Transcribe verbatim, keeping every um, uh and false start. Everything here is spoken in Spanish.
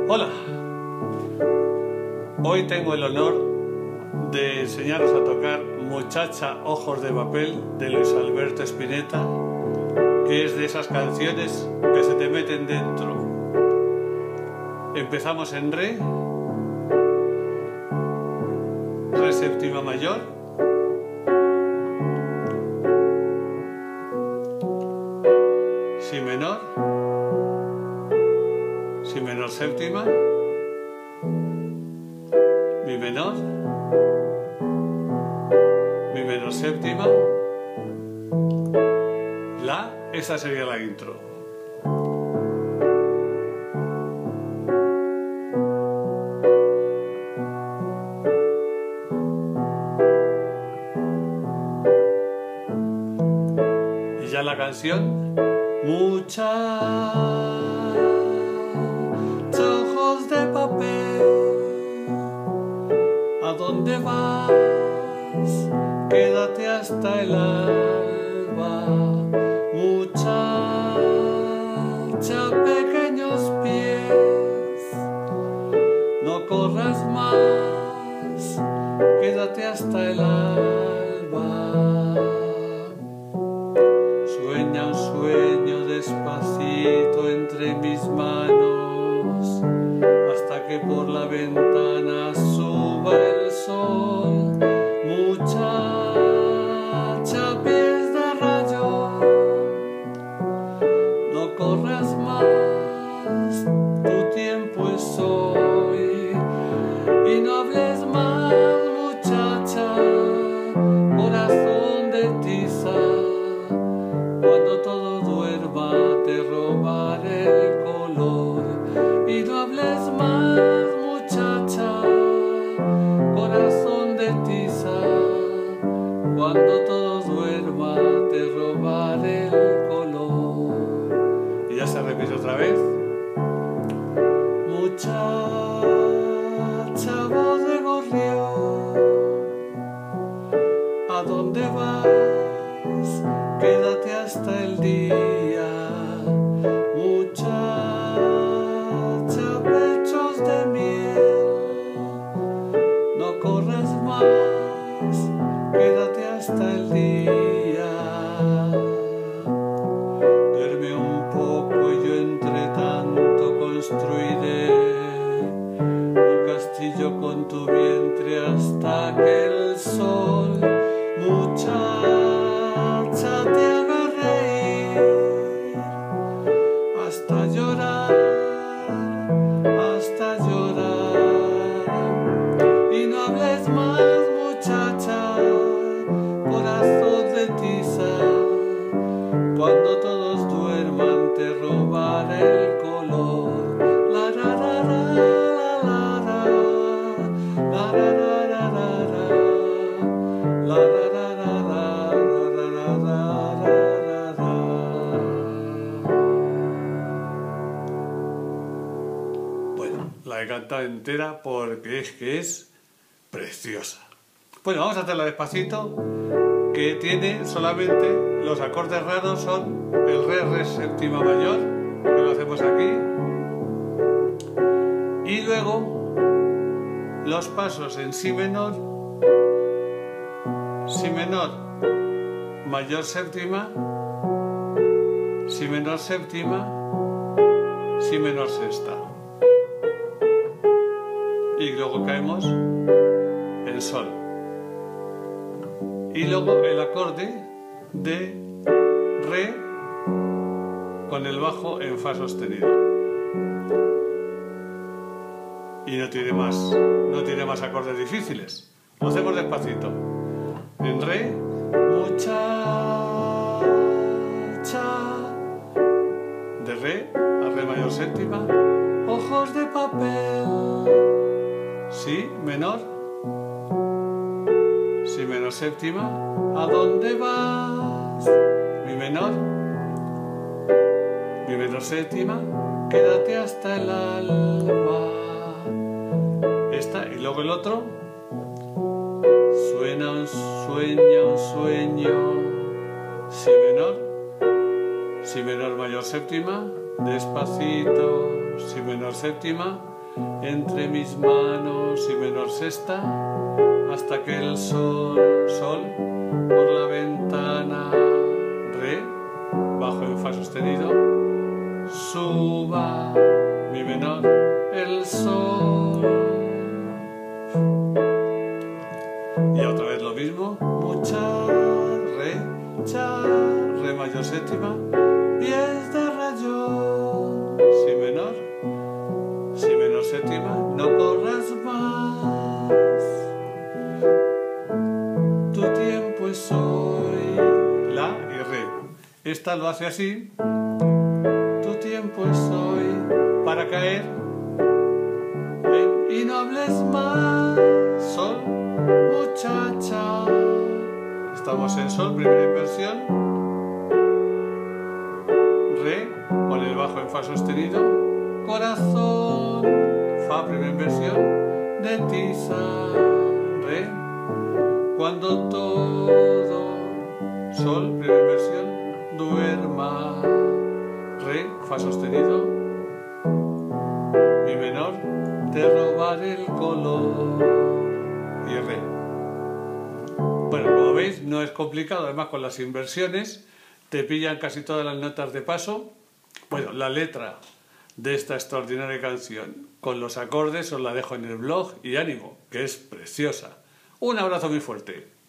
Hola, hoy tengo el honor de enseñaros a tocar Muchacha Ojos de Papel de Luis Alberto Spinetta, que es de esas canciones que se te meten dentro. Empezamos en Re, Re séptima mayor, Si menor, Si menor séptima, Mi menor, Mi menor séptima, La, esa sería la intro. Y ya la canción, muchachos ojos de papel, ¿a dónde vas? Quédate hasta el alba. Muchacha, pequeños pies, no corras más, quédate hasta el alba. Sueña un sueño despacito entre mis manos, hasta que por la ventana suba el sol. Muchacha, pies de rayo, no corras más, tu tiempo es hoy. Y no hables más, muchacha, corazón de tiza, cuando todo duerma te robaré el color. Y no hables más, muchacha, corazón de tiza, cuando todo duerma te robaré el color. Y ya se repite otra vez. Muchacha, voz de gorrión, ¿a dónde vas? Quédate hasta el día. Muchacha, pechos de miel, no corras más, quédate hasta el día. Duerme un poco y yo entre tanto construiré un castillo con tu vientre hasta que el sol, muchacha, te haga reír, hasta llorar, hasta llorar. Y no hables más, muchacha, corazón de tiza, cuando todos duerman te robaré el color. La ra ra ra, la ra la ra ra ra ra ra, la ra ra ra ra ra ra ra ra. Bueno, la he cantado entera porque es que es preciosa. Bueno, vamos a hacerla despacito, que tiene solamente los acordes raros, son el Re, Re séptima mayor, que lo hacemos aquí, y luego los pasos en Si menor, Si menor, mayor séptima, Si menor séptima, Si menor sexta, y luego caemos en Sol. Y luego el acorde de Re con el bajo en Fa sostenido. Y no tiene más, no tiene más acordes difíciles. Lo hacemos despacito. En Re, muchacha, de Re a Re mayor séptima, ojos de papel, Si menor, Si menor séptima, ¿a dónde vas? Mi menor, Mi menor séptima, quédate hasta el alba. Esta, y luego el otro, suena un sueño, un sueño, Si menor, Si menor mayor séptima, despacito, Si menor séptima, entre mis manos y menor sexta, hasta que el sol, sol, por la ventana, re, bajo en fa sostenido, suba, mi menor, el sol. Y otra vez lo mismo, mucha, re, cha, re mayor séptima, pies de rayo, si menor, si menor séptima, no corras más, tu tiempo es hoy, la y re. Esta lo hace así, tu tiempo es hoy, para caer en, y no hables más, sol, muchacha. Estamos en sol, primera inversión, re, con el bajo en fa sostenido, corazón, fa, primera inversión, de tiza, re, cuando todo, sol, primera inversión, duerma, re, fa sostenido, mi menor, te robaré el color, y re. Bueno, como veis, no es complicado, además con las inversiones te pillan casi todas las notas de paso. Bueno, la letra de esta extraordinaria canción con los acordes os la dejo en el blog y ánimo, que es preciosa. Un abrazo muy fuerte.